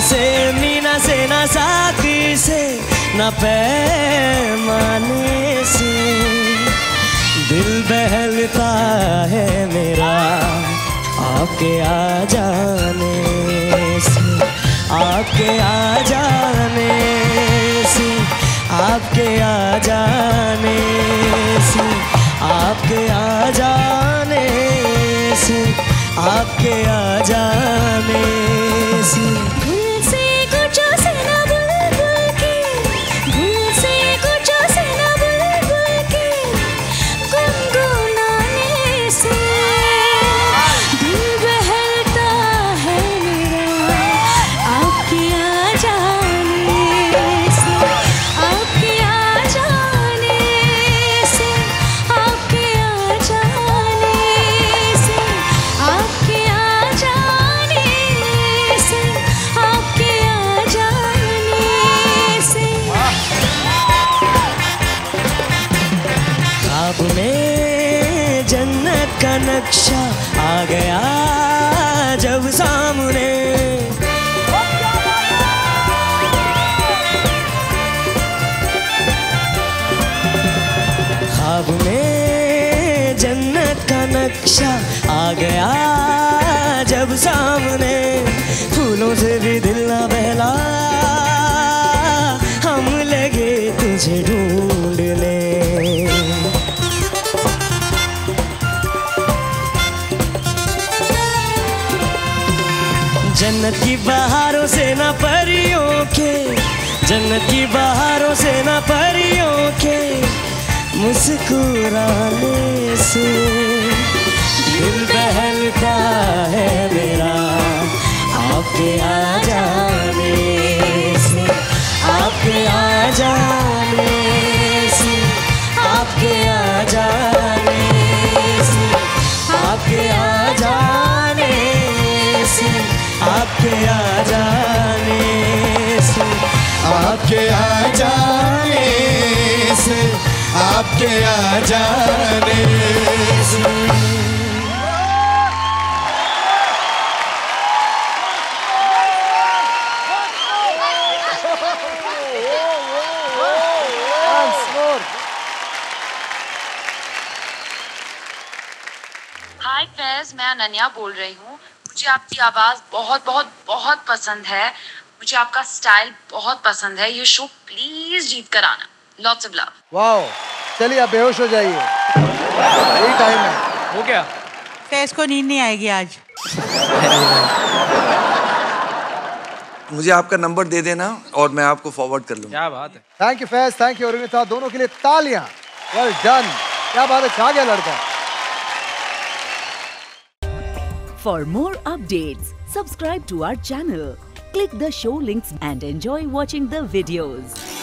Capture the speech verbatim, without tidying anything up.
से, मीना से, ना साकी से, ना पैमाने से। दिल बहलता है मेरा आपके आ जाने से, आपके आ जाने से, आपके आ जाने से, आपके आ जाने से, आपके आ जाने से। भूल से कुछ से ना बुलबुल के, भूल से कुछ से ना बुलबुल के, गुनगुनाने से दिल बहलता है मेरा आपके आ जाने से, आपके आ जाने से, आपके आ जाने से, आपके आ जाने से, आपके आ जाने से। ख्वाब में जन्नत का नक्शा आ गया जब सामने, ख्वाब में जन्नत का नक्शा आ गया जब सामने। फूलों से भी दिल ना बहला, हम लगे तुझे ढूंढने। जन्नत की बहारों से ना परियों के, जन्नत की बहारों से ना परियों के मुस्कुराने से दिल बहलता है मेरा आपके आ जाने से, आपके आ जाने से, आपके आ जाने से, आपके आ जाने से, आपके आ जाने से, आपके आ जाने से, आपके आ जाने से। हाय फैज, मैं अनन्या बोल रही हूँ। मुझे आपकी आवाज़ बहुत बहुत बहुत पसंद है। मुझे आपका स्टाइल बहुत पसंद है। ये शो प्लीज जीत कर आना। Lots of love. वाओ, चलिए आप बेहोश हो जाइए, यही टाइम है। हो गया? फैज को नींद नहीं आएगी आज। मुझे आपका नंबर दे देना और मैं आपको फॉरवर्ड कर लूँगा। क्या बात है। Thank you Faiz, thank you Arunita, दोनों के लिए तालियां। वेल डन, क्या बात है, छा गया लड़का। For more updates, subscribe to our channel, click the show links and enjoy watching the videos.